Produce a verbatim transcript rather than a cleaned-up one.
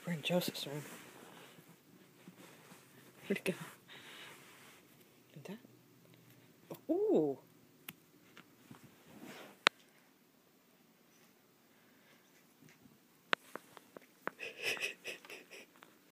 We're in Joseph's room. Where'd it go? Did that? Ooh!